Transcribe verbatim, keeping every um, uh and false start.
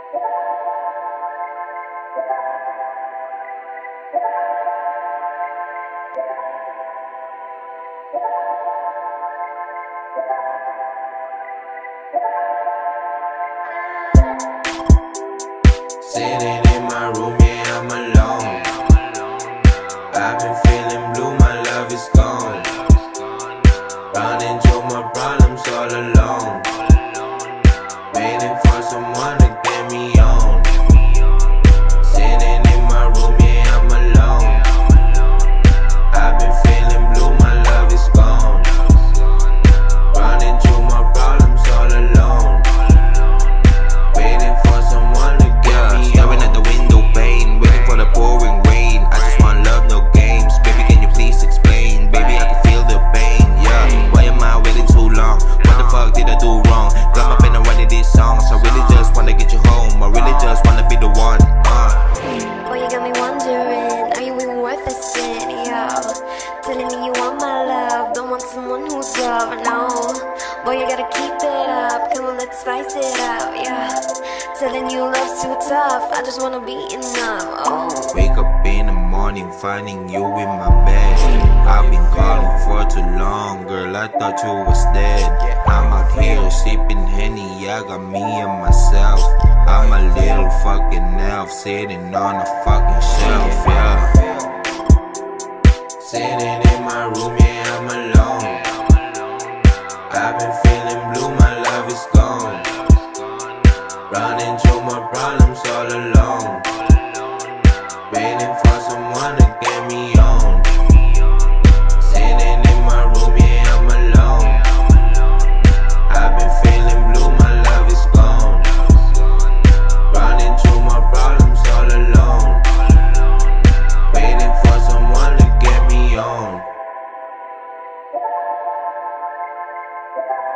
Sitting in my room, yeah, I'm alone. I've been feeling blue, my love is gone. Running to my problems all alone. Waiting for someone to get me on. Sitting in my room, yeah, I'm alone. I've been feeling blue, my love is gone. Running to my problems all alone. Waiting for someone to get me on. Staring at the window pane, waiting for the pouring rain. I just want love, no games. Baby, can you please explain? Baby, I can feel the pain, yeah. Why am I waiting too long? What the fuck did I do wrong? Got my pen and writing these songs. I really just wanna get you home. I really just wanna be the one, uh. Boy, you got me wondering, are you even worth a sin, yo? Telling me you want my love, don't want someone who's love, no. Boy, you gotta keep it up, come on, let's spice it up, yeah. Telling you love's too tough, I just wanna be enough, oh. Wake up in the morning, finding you in my bed. I've been calling for too long, girl, I thought you was dead. I'm out here sipping Henny, I got me and myself. I'm a little fucking elf, sitting on a fucking shelf, yeah. Sitting in my room, yeah, I'm alone. I've been feeling blue, my love is gone. Running to my problems all alone. Waiting for someone to get me on. Sitting in my room, yeah, I'm alone. I've been feeling blue, my love is gone. Running to my problems all alone. Waiting for someone to get me on.